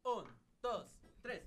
Un, dos, tres.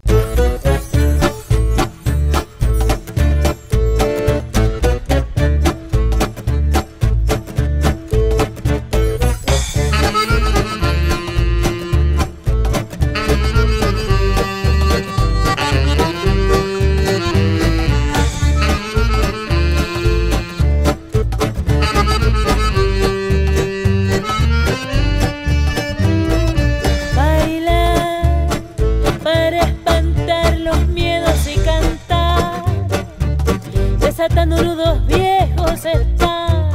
Desatando nudos viejos están,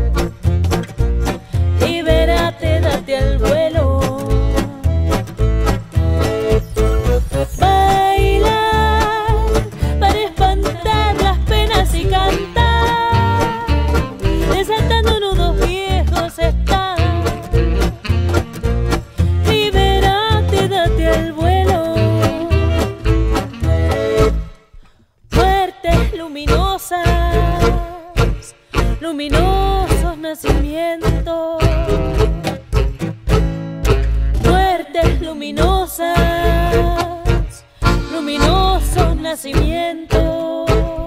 libérate, date al vuelo. Bailar para espantar las penas y cantar. Desatando nudos viejos están, libérate, date al vuelo. Muertes luminosas, luminosos nacimientos. Muertes luminosas, luminosos nacimientos.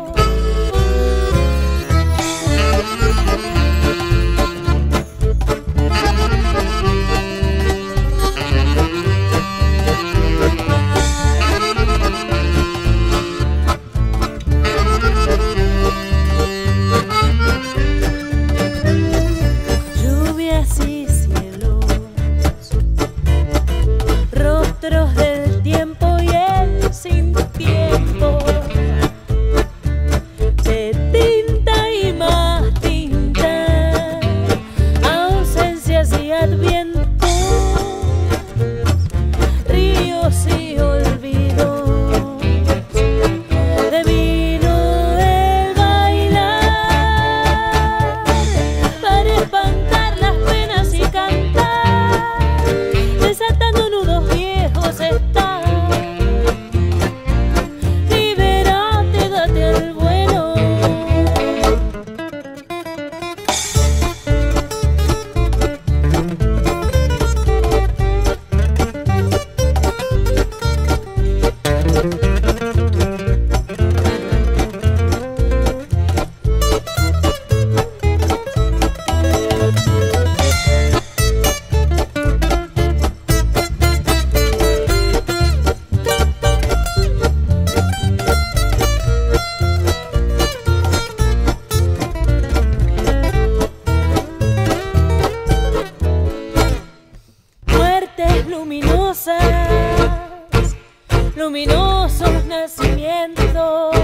Del tiempo y el sin tiempo, de tinta y más tinta, ausencias y advientos, ríos y olvidos, de vino el bailar, para espantar las penas y cantar, desatando nudos viejos está. Libérate, date al vuelo. Luminosas, luminosos nacimientos.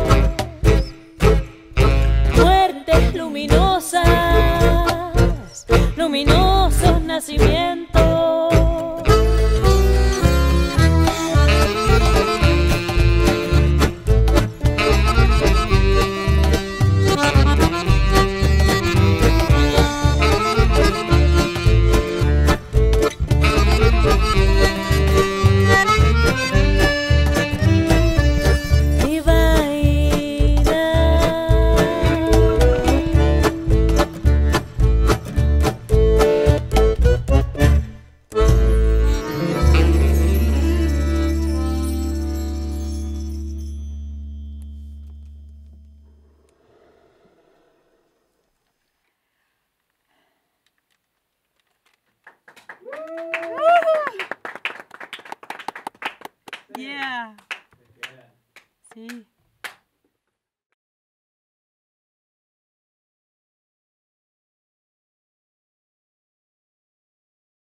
Muertes luminosas, luminosos nacimientos. Yeah. Sí.